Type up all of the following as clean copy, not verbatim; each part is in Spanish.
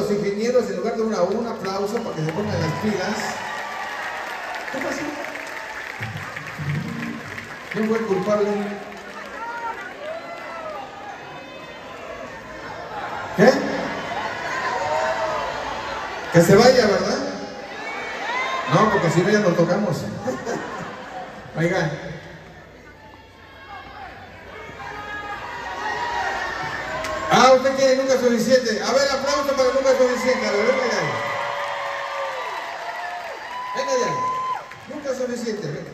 los ingenieros, en lugar de un aplauso para que se pongan las pilas. ¿Qué pasó? ¿Quién fue el culpable? ¿Qué? Que se vaya, ¿verdad? No, porque si no ya nos tocamos. Oigan. Ah, usted quiere nunca suficiente. A ver, aplauso para nunca suficiente. A ver, venga ya. Venga ya. Nunca suficiente, venga.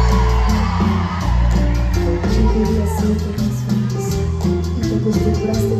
Siempre más feliz y te acostumbras